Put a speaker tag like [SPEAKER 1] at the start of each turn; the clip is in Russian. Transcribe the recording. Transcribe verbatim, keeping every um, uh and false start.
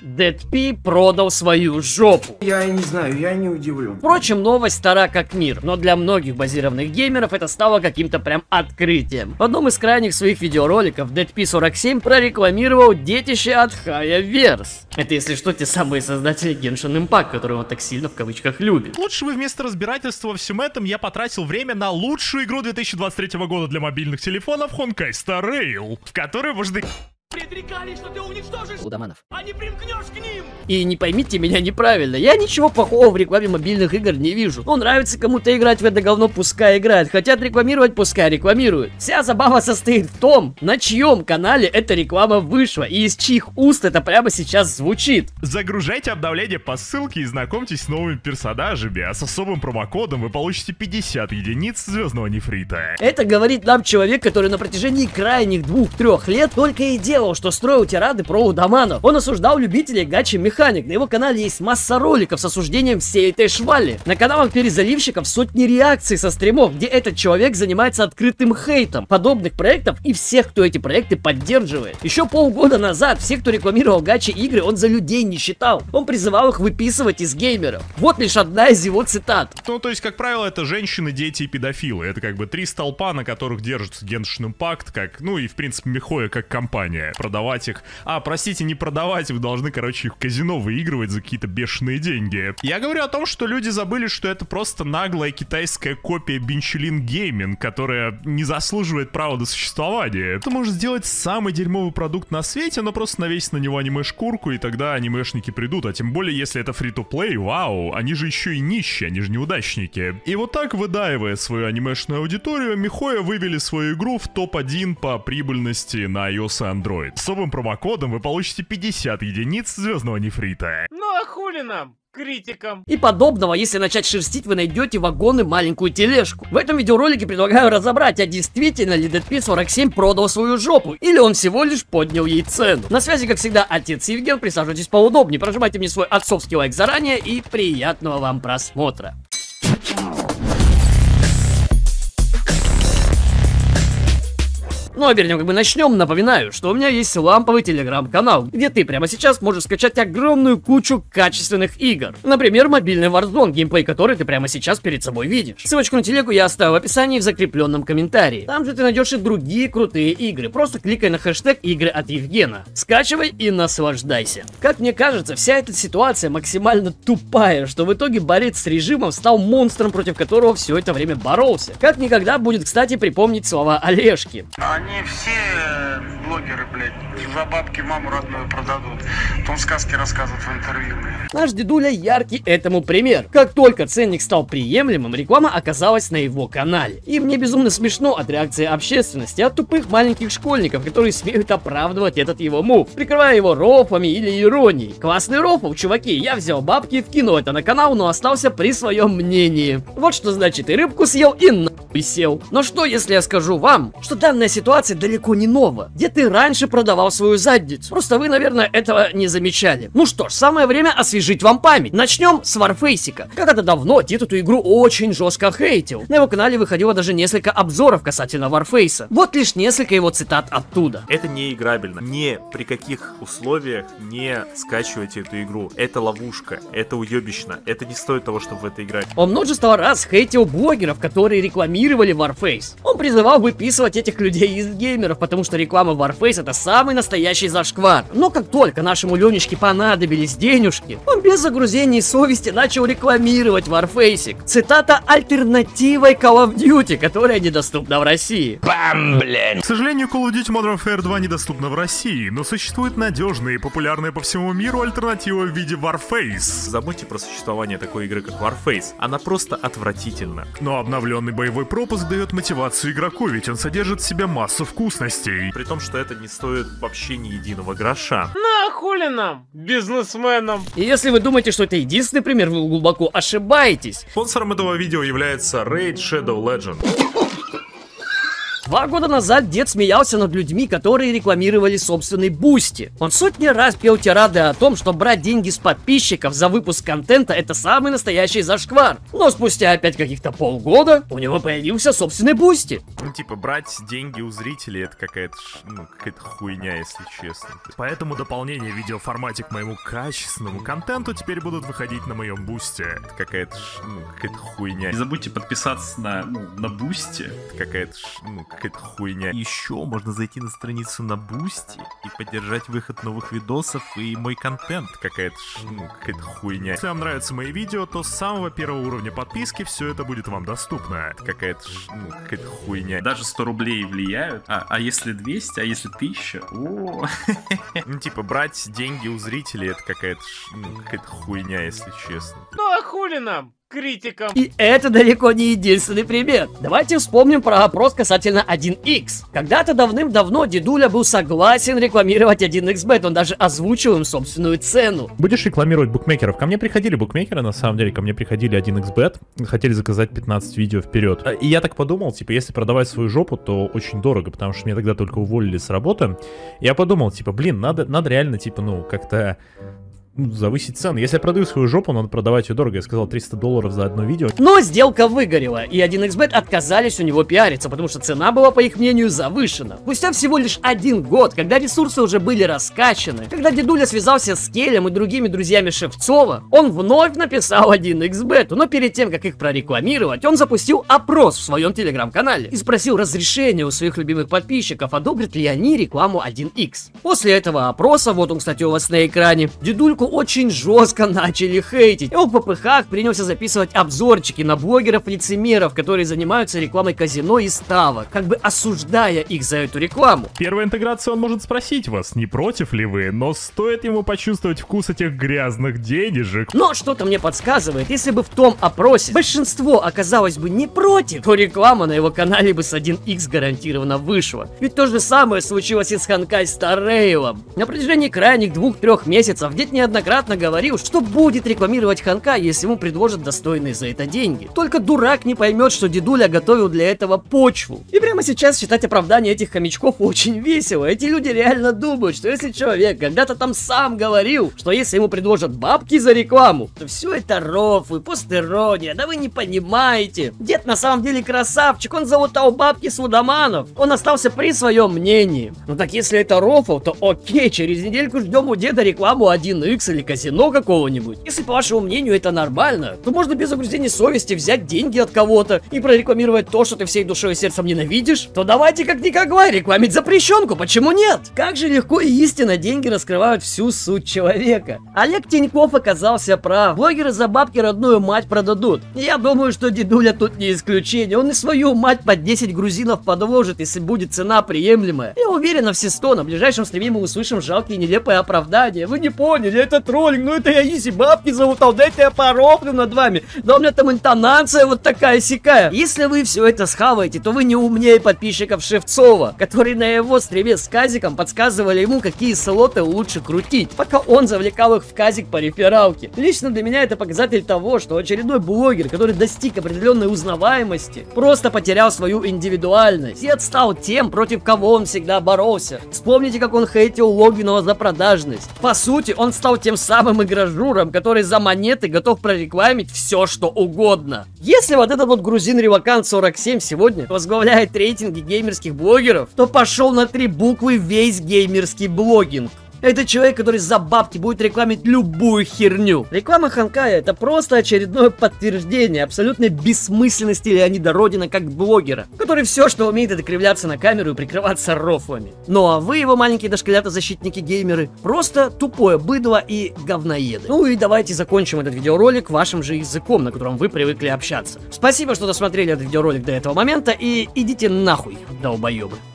[SPEAKER 1] дэд пи продал свою жопу.
[SPEAKER 2] Я не знаю, я не удивлен.
[SPEAKER 1] Впрочем, новость стара как мир, но для многих базированных геймеров это стало каким-то прям открытием. В одном из крайних своих видеороликов дэд пи сорок семь прорекламировал детище от Hayaverse. Это, если что, те самые создатели Genshin Impact, которые он так сильно в кавычках любит.
[SPEAKER 3] Лучше бы вместо разбирательства во всем этом я потратил время на лучшую игру две тысячи двадцать третьего года для мобильных телефонов Honkai Star Rail, в которой можно...
[SPEAKER 4] Предрекали, что ты уничтожишь
[SPEAKER 1] Лудоманов.
[SPEAKER 4] а не примкнешь к ним.
[SPEAKER 1] И не поймите меня неправильно, я ничего плохого в рекламе мобильных игр не вижу. Ну, нравится кому-то играть в это говно, пускай играет. Хотят рекламировать, пускай рекламируют. Вся забава состоит в том, на чьем канале эта реклама вышла и из чьих уст это прямо сейчас звучит.
[SPEAKER 3] Загружайте обновление по ссылке и знакомьтесь с новыми персонажами, а с особым промокодом вы получите пятьдесят единиц звездного нефрита.
[SPEAKER 1] Это говорит нам человек, который на протяжении крайних двух-трех лет только и делал, что строил тирады про лудоманов. Он осуждал любителей гачи-механик. На его канале есть масса роликов с осуждением всей этой швали. На каналах перезаливщиков сотни реакций со стримов, где этот человек занимается открытым хейтом подобных проектов и всех, кто эти проекты поддерживает. Еще полгода назад всех, кто рекламировал гачи-игры, он за людей не считал. Он призывал их выписывать из геймеров. Вот лишь одна из его цитат.
[SPEAKER 3] Ну, то есть, как правило, это женщины, дети и педофилы. Это как бы три столпа, на которых держится Genshin Impact, как, ну и, в принципе, Михоя как компания. Продавать их. А, простите, не продавать, вы должны, короче, их в казино выигрывать за какие-то бешеные деньги. Я говорю о том, что люди забыли, что это просто наглая китайская копия Бинчелин Гейминг, которая не заслуживает права на существование. Это может сделать самый дерьмовый продукт на свете, но просто навесить на него аниме-шкурку, и тогда анимешники придут. А тем более, если это фри-то-плей, вау, они же еще и нищие, они же неудачники. И вот так, выдаивая свою анимешную аудиторию, Михоя вывели свою игру в топ один по прибыльности на iOS и Android. С особым промокодом вы получите пятьдесят единиц звездного нефрита.
[SPEAKER 4] Ну а хули нам, критикам?
[SPEAKER 1] И подобного, если начать шерстить, вы найдете вагон и маленькую тележку. В этом видеоролике предлагаю разобрать, а действительно ли дэд пи сорок семь продал свою жопу, или он всего лишь поднял ей цену. На связи, как всегда, отец Евген, присаживайтесь поудобнее, прожимайте мне свой отцовский лайк заранее и приятного вам просмотра. Ну а перед тем, как мы начнем, напоминаю, что у меня есть ламповый телеграм-канал, где ты прямо сейчас можешь скачать огромную кучу качественных игр. Например, мобильный Warzone, геймплей который ты прямо сейчас перед собой видишь. Ссылочку на телегу я оставил в описании в закрепленном комментарии. Там же ты найдешь и другие крутые игры. Просто кликай на хэштег игры от Евгена. Скачивай и наслаждайся. Как мне кажется, вся эта ситуация максимально тупая, что в итоге борец с режимом стал монстром, против которого все это время боролся. Как никогда будет, кстати, припомнить слова Олежки.
[SPEAKER 5] Они все блогеры, блядь, за бабки маму родную продадут. Потом сказки рассказывают в интервью, блядь.
[SPEAKER 1] Наш дедуля яркий этому пример. Как только ценник стал приемлемым, реклама оказалась на его канале. И мне безумно смешно от реакции общественности, от тупых маленьких школьников, которые смеют оправдывать этот его мув, прикрывая его рофлами или иронией. Классный рофл, чуваки, я взял бабки и вкинул это на канал, но остался при своем мнении. Вот что значит и рыбку съел, и нахуй сел. Но что, если я скажу вам, что данная ситуация далеко не нова, где ты раньше продавал свою задницу. Просто вы, наверное, этого не замечали. Ну что ж, самое время освежить вам память. Начнем с Warface'ика. Когда-то давно дед эту игру очень жестко хейтил. На его канале выходило даже несколько обзоров касательно Warface'a. Вот лишь несколько его цитат оттуда.
[SPEAKER 6] Это не играбельно. Ни при каких условиях не скачивайте эту игру. Это ловушка, это уебищно, это не стоит того, чтобы в это играть.
[SPEAKER 1] Он множество раз хейтил блогеров, которые рекламировали Warface. Он призывал выписывать этих людей из геймеров, потому что реклама Warface это самый настоящий зашквар. Но как только нашему Ленечке понадобились денежки, он без загрузения совести начал рекламировать Warface'ик. Цитата: альтернативой Call of Duty, которая недоступна в России.
[SPEAKER 4] Бам, блин.
[SPEAKER 3] К сожалению, Call of Duty Modern Warfare два недоступна в России, но существует надежная и популярная по всему миру альтернатива в виде Warface.
[SPEAKER 6] Забудьте про существование такой игры, как Warface. Она просто отвратительна.
[SPEAKER 3] Но обновленный боевой пропуск дает мотивацию игроку, ведь он содержит в себе массу вкусностей.
[SPEAKER 6] При том, что это не стоит вообще ни единого гроша.
[SPEAKER 4] Ну а хули нам, бизнесменам?
[SPEAKER 1] И если вы думаете, что это единственный пример, вы глубоко ошибаетесь.
[SPEAKER 6] Спонсором этого видео является Raid Shadow Legend.
[SPEAKER 1] Два года назад дед смеялся над людьми, которые рекламировали собственный Бусти. Он сотни раз пел тирады о том, что брать деньги с подписчиков за выпуск контента — это самый настоящий зашквар. Но спустя опять каких-то полгода у него появился собственный Бусти.
[SPEAKER 6] Ну, типа, брать деньги у зрителей — это какая-то, ну, какая-то хуйня, если честно.
[SPEAKER 3] Поэтому дополнение в видеоформате к моему качественному контенту теперь будут выходить на моем Бусти.
[SPEAKER 6] Это какая-то, ну, какая-то хуйня.
[SPEAKER 7] Не забудьте подписаться на, ну, на Бусти.
[SPEAKER 6] Это какая-то, ну, какая-то хуйня. Еще можно зайти на страницу на Бусти и поддержать выход новых видосов и мой контент. Какая-то, ну, какая-то хуйня.
[SPEAKER 3] Если вам нравятся мои видео, то с самого первого уровня подписки все это будет вам доступно.
[SPEAKER 6] Это какая-то, ну, какая-то хуйня.
[SPEAKER 7] Даже сто рублей влияют. А, а если двести, а если тысяча? О,
[SPEAKER 6] ну, типа, брать деньги у зрителей — это какая-то, ну, какая-то хуйня, если честно.
[SPEAKER 4] Ну а хули нам, критикам?
[SPEAKER 1] И это далеко не единственный пример. Давайте вспомним про опрос касательно один икс. Когда-то давным-давно дедуля был согласен рекламировать один икс бет, он даже озвучил им собственную цену.
[SPEAKER 8] Будешь рекламировать букмекеров? Ко мне приходили букмекеры, на самом деле, ко мне приходили один икс бет, хотели заказать пятнадцать видео вперед. И я так подумал, типа, если продавать свою жопу, то очень дорого, потому что меня тогда только уволили с работы. Я подумал, типа, блин, надо, надо реально, типа, ну, как-то... завысить цену. Если я продаю свою жопу, надо продавать ее дорого. Я сказал триста долларов за одно видео.
[SPEAKER 1] Но сделка выгорела, и один икс бет отказались у него пиариться, потому что цена была, по их мнению, завышена. Спустя всего лишь один год, когда ресурсы уже были раскачаны, когда дедуля связался с Келем и другими друзьями Шевцова, он вновь написал один икс бету, но перед тем, как их прорекламировать, он запустил опрос в своем телеграм-канале и спросил разрешения у своих любимых подписчиков, одобрят ли они рекламу один икс. После этого опроса, вот он, кстати, у вас на экране, дедульку очень жестко начали хейтить. И он в попыхах принялся записывать обзорчики на блогеров-лицемеров, которые занимаются рекламой казино и ставок, как бы осуждая их за эту рекламу.
[SPEAKER 3] Первая интеграция, он может спросить вас, не против ли вы, но стоит ему почувствовать вкус этих грязных денежек.
[SPEAKER 1] Но что-то мне подсказывает, если бы в том опросе большинство оказалось бы не против, то реклама на его канале бы с один икс гарантированно вышла. Ведь то же самое случилось и с Ханкай Стар Рейлом. На протяжении крайних двух-трех месяцев дед неоднократно говорил, что будет рекламировать Ханкай, если ему предложат достойные за это деньги. Только дурак не поймет, что дедуля готовил для этого почву. И прямо сейчас читать оправдание этих хомячков очень весело. Эти люди реально думают, что если человек когда-то там сам говорил, что если ему предложат бабки за рекламу, то все это рофлы, постерония, да вы не понимаете. Дед на самом деле красавчик, он залутал бабки с лудоманов. Он остался при своем мнении. Ну так если это рофл, то окей, через недельку ждем у деда рекламу один икс или казино какого-нибудь. Если по вашему мнению это нормально, то можно без угрызения совести взять деньги от кого-то и прорекламировать то, что ты всей душой и сердцем ненавидишь, то давайте как никогда рекламить запрещенку, почему нет? Как же легко и истинно деньги раскрывают всю суть человека. Олег Тиньков оказался прав. Блогеры за бабки родную мать продадут. И я думаю, что дедуля тут не исключение. Он и свою мать под десять грузинов подложит, если будет цена приемлемая. Я уверен, все сто на ближайшем стриме мы услышим жалкие и нелепые оправдания. Вы не поняли, это троллинг, ну это я изи бабки залутал, дайте я порофлю над вами. Да у меня там интонация вот такая-сякая. Если вы все это схаваете, то вы не умнее подписчиков Шевцова, которые на его стриме с казиком подсказывали ему, какие слоты лучше крутить, пока он завлекал их в казик по рефералке. Лично для меня это показатель того, что очередной блогер, который достиг определенной узнаваемости, просто потерял свою индивидуальность и отстал тем, против кого он всегда боролся. Вспомните, как он хейтил Логвинова за продажность. По сути, он стал тем самым игражуром, который за монеты готов прорекламить все, что угодно. Если вот этот вот грузин Ревакант сорок семь сегодня возглавляет рейтинги геймерских блогеров, то пошел на три буквы весь геймерский блогинг. Это человек, который за бабки будет рекламить любую херню. Реклама Ханкая — это просто очередное подтверждение абсолютной бессмысленности Леонида Родина как блогера, который все, что умеет, это кривляться на камеру и прикрываться рофлами. Ну а вы, его маленькие дошколята-защитники-геймеры, просто тупое быдло и говноеды. Ну и давайте закончим этот видеоролик вашим же языком, на котором вы привыкли общаться. Спасибо, что досмотрели этот видеоролик до этого момента, и идите нахуй, долбоебы.